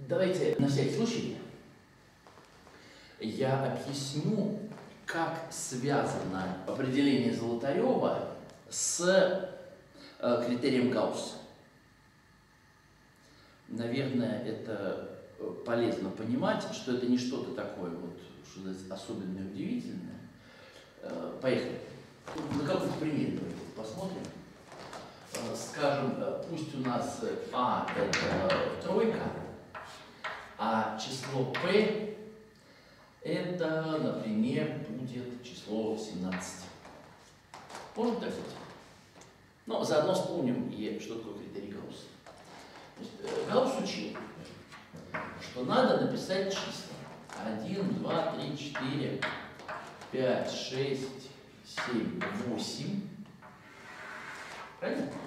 Давайте на всякий случай я объясню, как связано определение Золотарева с критерием Гаусса. Наверное, это полезно понимать, что это не что-то такое вот, что особенное, удивительное. Поехали. На каком-то примере давайте посмотрим. Скажем, пусть у нас А – это тройка, а число P – это, например, будет число 17. Можно так сказать? Но заодно вспомним, что такое критерий Гаусса. Гаусс учил, что надо написать числа 1, 2, 3, 4, 5, 6, 7, 8. Правильно?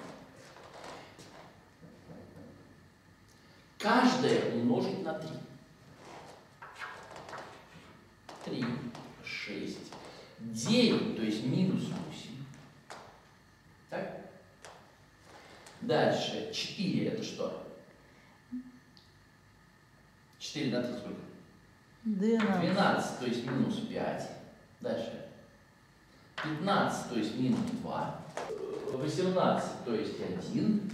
Каждое умножить на 3. 3, 6, 9, то есть минус 8. Так? Дальше 4 это что? 4 на 3 сколько? 12, то есть минус 5. Дальше 15, то есть минус 2. 18, то есть 1.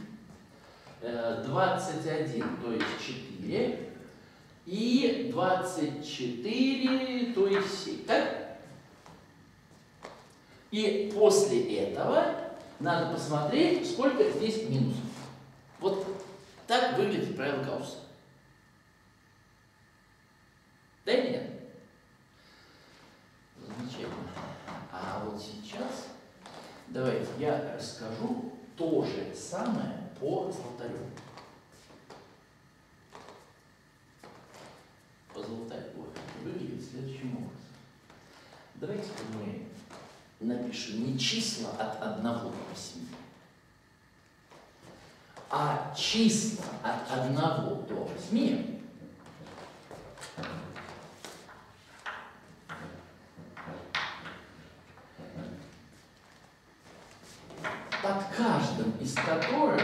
21, то есть 4. И 24, то есть 7. Так? И после этого надо посмотреть, сколько здесь минусов. Вот так выглядит правило Гаусса. Да или нет? Замечательно. А вот сейчас давайте я расскажу то же самое по Золотареву. По Золотареву выглядит следующим образом. Давайте-ка мы напишем не числа от 1 до 8, а числа от 1 до 8 под каждым из которых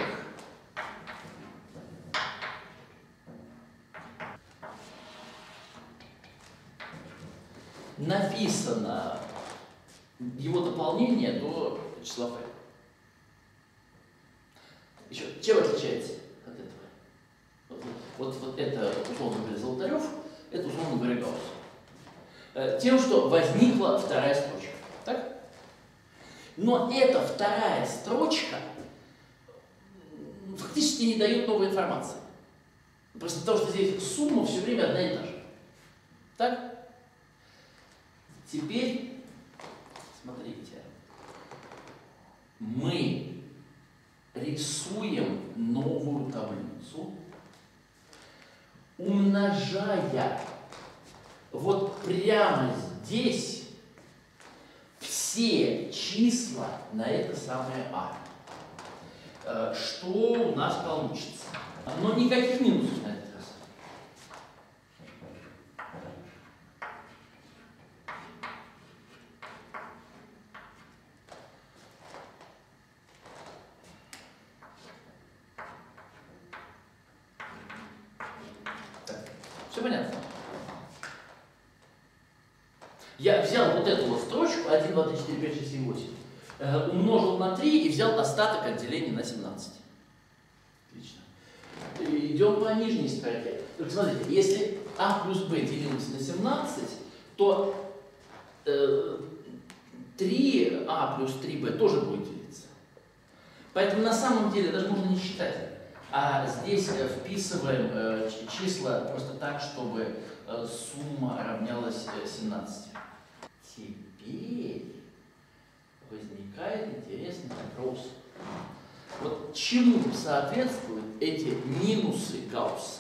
написано его дополнение до числа p. Еще, чем отличается от этого? Вот это, условно говоря, Золотарев, это, условно говоря, Гаусс. Тем, что возникла вторая строчка. Так? Но эта вторая строчка фактически не дает новой информации. Просто потому, что здесь сумма все время одна и та же. Так? Теперь, смотрите, мы рисуем новую таблицу, умножая вот прямо здесь все числа на это самое А. Что у нас получится? Но никаких минусов на этот раз. Так, все понятно? Я взял вот эту вот строчку 1, 2, 3, 4, 5, 6, 7, 8, умножил на 3 и взял остаток от деления на 17. Отлично. Идем по нижней строке. Так, смотрите, если А плюс Б делилось на 17, то 3А плюс 3Б тоже будет делиться. Поэтому на самом деле даже можно не считать. А здесь вписываем числа просто так, чтобы сумма равнялась 17. Теперь возникает интересный вопрос. Вот чему соответствуют эти минусы Гаусса?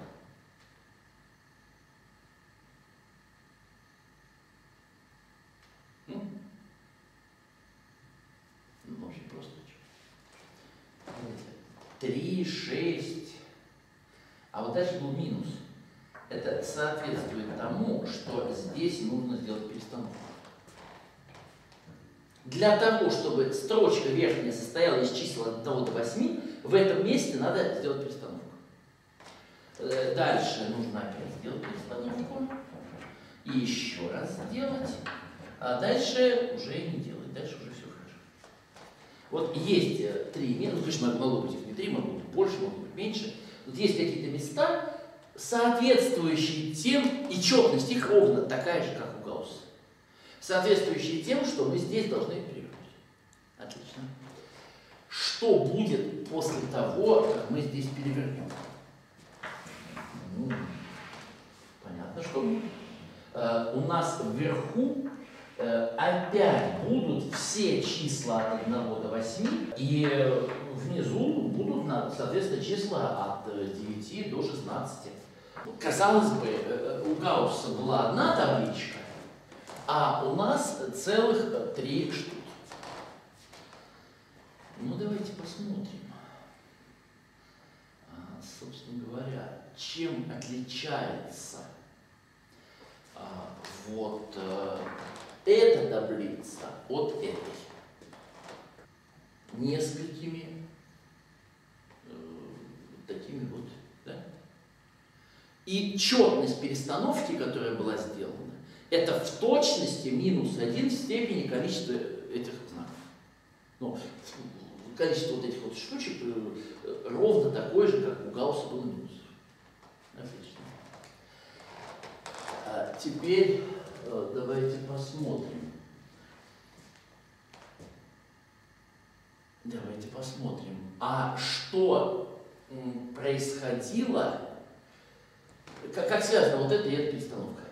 Ну, очень просто. 3, 6. А вот дальше был минус. Это соответствует тому, что здесь нужно сделать перестановку. Для того, чтобы строчка верхняя состояла из чисел от 1 до 8, в этом месте надо сделать перестановку. Дальше нужно опять сделать перестановку. И еще раз сделать. А дальше уже не делать. Дальше уже все хорошо. Вот есть три места. Ну, конечно, могло быть их не три, могло быть больше, могло быть меньше. Вот есть какие-то места, соответствующие тем, и четность их ровно такая же, как у Гаусса. Соответствующие тем, что мы здесь должны перевернуть. Отлично. Что будет после того, как мы здесь перевернем? Ну, понятно, что у нас вверху опять будут все числа от 1 до 8, и внизу будут, соответственно, числа от 9 до 16. Казалось бы, у Гаусса была одна табличка, а у нас целых 3 штуки. Ну, давайте посмотрим. Собственно говоря, чем отличается вот эта таблица от этой? Несколькими такими вот, да? И четность перестановки, которая была сделана, это в точности -1 в степени количества этих знаков. Ну, количество вот этих вот штучек ровно такое же, как у Гаусса было минусов. Отлично. А теперь давайте посмотрим. Давайте посмотрим. А что происходило, как связано вот это и эта перестановка?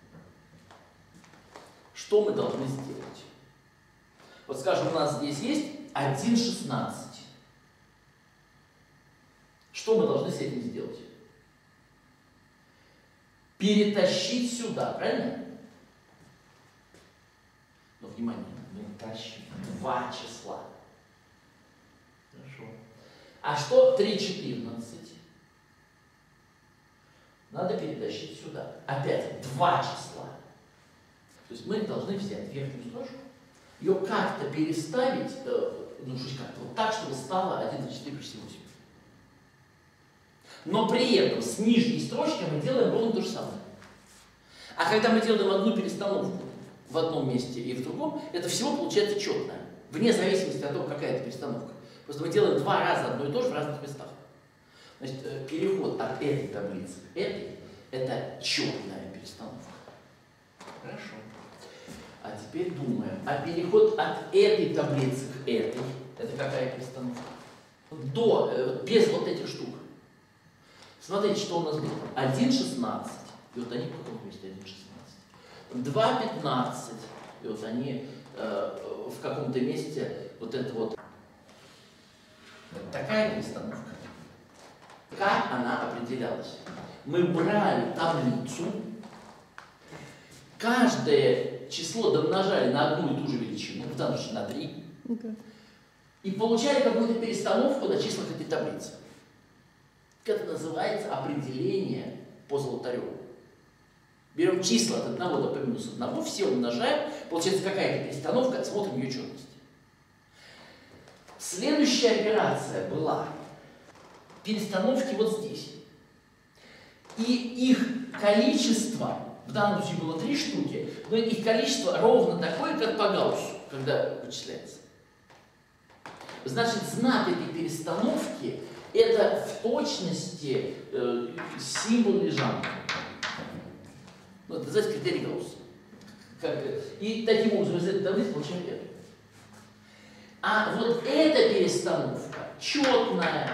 Что мы должны сделать? Вот скажем, у нас здесь есть 1,16. Что мы должны с этим сделать? Перетащить сюда, правильно? Но внимание, мы тащим 2 числа. Хорошо. А что 3,14? Надо перетащить сюда. Опять 2 числа. То есть мы должны взять верхнюю строчку, ее как-то переставить, ну, как-то вот так, чтобы стало 1 на 4 плюс 8. Но при этом с нижней строчкой мы делаем ровно то же самое. А когда мы делаем одну перестановку в одном месте и в другом, это всего получается четное, вне зависимости от того, какая это перестановка. Просто мы делаем 2 раза одно и то же в разных местах. Значит, переход от этой таблицы к этой – это четная перестановка. Хорошо. А теперь думаем, а переход от этой таблицы к этой – это какая перестановка? Без вот этих штук. Смотрите, что у нас было. 1,16, и вот они в каком месте 1,16. 2,15, и вот они в каком-то месте, вот это вот. Такая перестановка. Как она определялась? Мы брали таблицу, каждое число домножали на одну и ту же величину, в данном случае на 3, и получали какую-то перестановку на числах этой таблицы. Это называется определение по Золотареву. Берем числа от 1 до p минус 1, все умножаем, получается какая-то перестановка, смотрим ее четность. Следующая операция была перестановки вот здесь. И их количество, в данном случае было 3 штуки, но их количество ровно такое, как по Гауссу, когда вычисляется. Значит, знак этой перестановки – это в точности символ Лежанки. Ну, это называется критерий Гаусса. И таким образом из этой таблицы получаем это. А вот эта перестановка четная,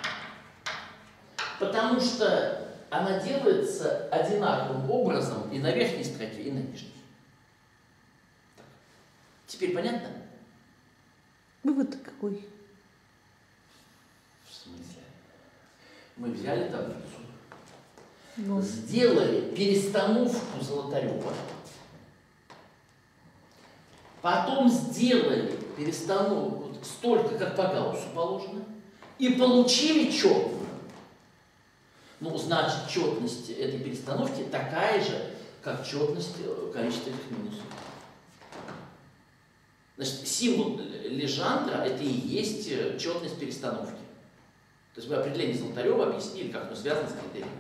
потому что она делается одинаковым образом и на верхней строке, и на нижней. Так. Теперь понятно? Вывод какой? В смысле? Мы взяли таблицу, Вот. сделали перестановку Золотарева, потом сделали перестановку столько, как по Гауссу положено, и получили четную. Ну, значит, четность этой перестановки такая же, как четность количества этих минусов. Значит, символ Лежандра – это и есть четность перестановки. То есть мы определение Золотарева объяснили, как оно связано с критерием.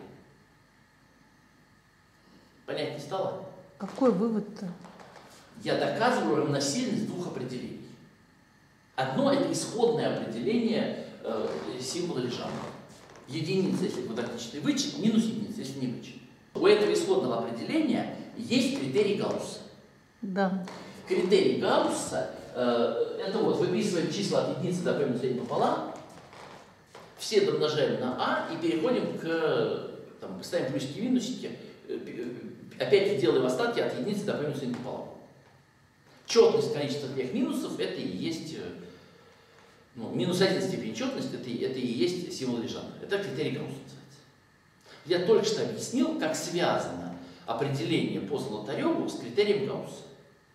Понять не стало? Какой вывод-то? Я доказываю равносильность двух определений. Одно – это исходное определение символа Лежанова. Единица, если квадратичный вычет, минус единица, если не вычет. У этого исходного определения есть критерий Гаусса. Да. Критерий Гаусса это вот выписываем числа от единицы до p минус 1 пополам, все домножаем на а и переходим к, там, ставим плюсики и минусики, опять делаем остатки от единицы до p минус 1 пополам. Четность количества тех минусов это и есть, ну, минус 1 степень четности это и есть символ Лежанова. Это критерий Гаусса называется. Я только что объяснил, как связано определение по Золотареву с критерием Гаусса.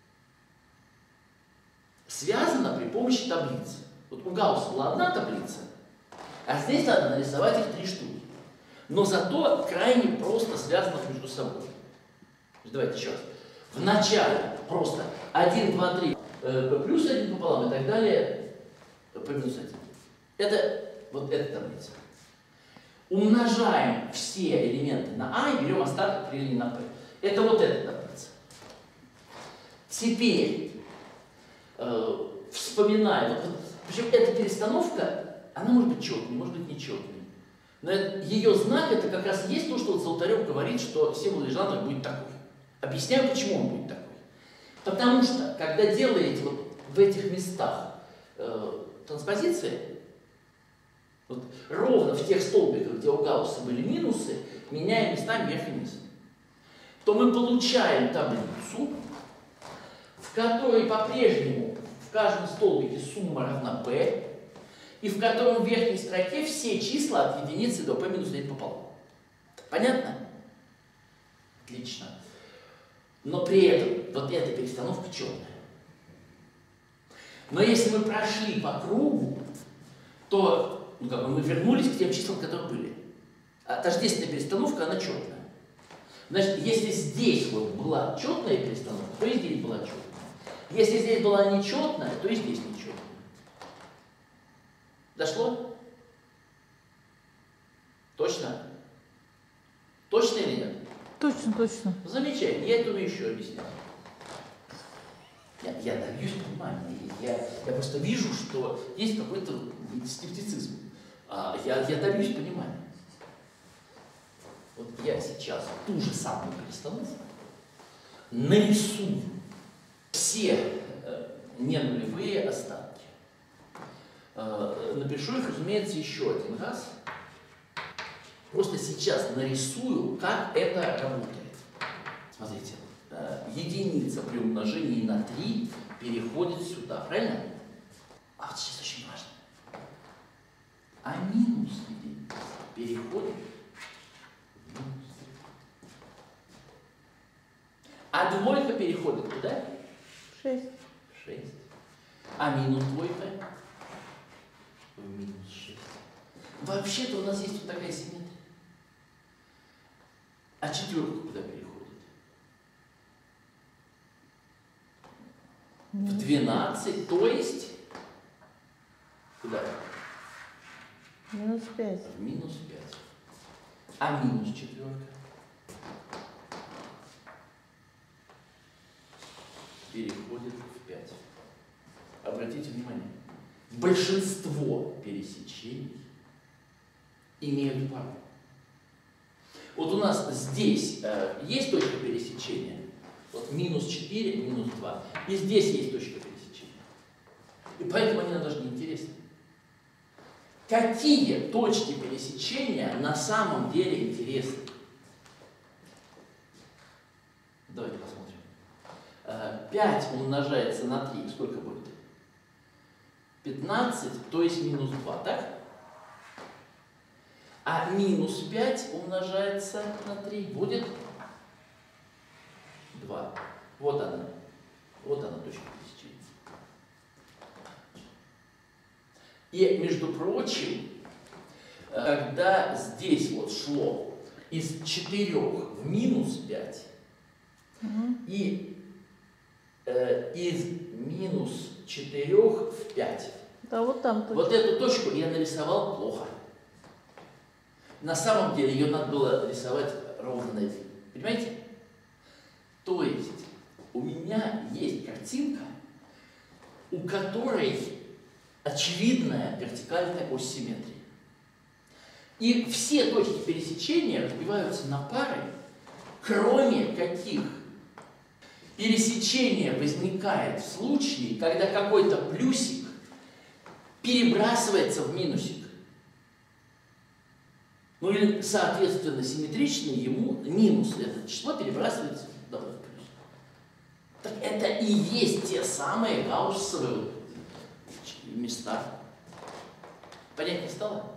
Связано при помощи таблицы. Вот у Гаусса была одна таблица, а здесь надо нарисовать их 3 штуки. Но зато крайне просто связано между собой. Давайте еще раз. В начале просто 1, 2, 3, плюс 1 пополам и так далее, p минус 1. Это вот эта таблица. Умножаем все элементы на а и берем остаток при линии на p. Это вот эта таблица. Теперь вспоминаем, причем эта перестановка, она может быть четной, может быть нечетной. Но ее знак это как раз есть то, что вот Золотарев говорит, что символ Лежанова будет такой. Объясняю, почему он будет такой. Потому что, когда делаете вот в этих местах транспозиции, вот ровно в тех столбиках, где у Гаусса были минусы, меняем местами вверх и вниз, то мы получаем таблицу, в которой по-прежнему в каждом столбике сумма равна p, и в котором в верхней строке все числа от единицы до p минус 1 пополам. Понятно? Отлично. Но при этом вот эта перестановка черная. Но если мы прошли по кругу, то ну, как бы мы вернулись к тем числам, которые были. А тождественная перестановка, она четная. Значит, если здесь вот была четная перестановка, то и здесь была четная. Если здесь была нечетная, то и здесь нечетная. Дошло? Точно? Точно или нет? Точно, точно. Замечательно. Я это умею еще объяснять. Я добьюсь понимания. Я просто вижу, что есть какой-то скептицизм. Я добьюсь понимания. Вот я сейчас ту же самую перестановку нарисую все ненулевые остатки. Напишу их, разумеется, еще один раз. Просто сейчас нарисую, как это работает. Смотрите, единица при умножении на 3 переходит сюда, правильно? А вот сейчас очень важно. А минус единица переходит в минус. А двойка переходит куда? 6. 6. А минус двойка в минус 6. Вообще-то у нас есть вот такая симметрия. А четверка куда переходит? В 12, то есть куда? Минус 5. В минус 5. А минус четверка? Переходит в 5. Обратите внимание, большинство пересечений имеют пару. Вот у нас здесь есть точка пересечения, вот минус 4, минус 2, и здесь есть точка пересечения. И поэтому они нам даже не интересны. Какие точки пересечения на самом деле интересны? Давайте посмотрим. 5 умножается на 3, сколько будет? 15, то есть минус 2, так? А минус 5 умножается на 3 будет 2. Вот она. Вот она точка пересечения. И, между прочим, когда здесь вот шло из 4 в минус 5 и из минус 4 в 5, Да, вот там точно. вот эту точку я нарисовал плохо. На самом деле ее надо было рисовать ровно на эти. Понимаете? То есть у меня есть картинка, у которой очевидная вертикальная ось симметрии. И все точки пересечения разбиваются на пары, кроме каких пересечение возникает в случае, когда какой-то плюсик перебрасывается в минусик. Ну или, соответственно, симметрично ему минус это число перебрасывается в плюс. Так это и есть те самые гауссовые места. Понятнее стало?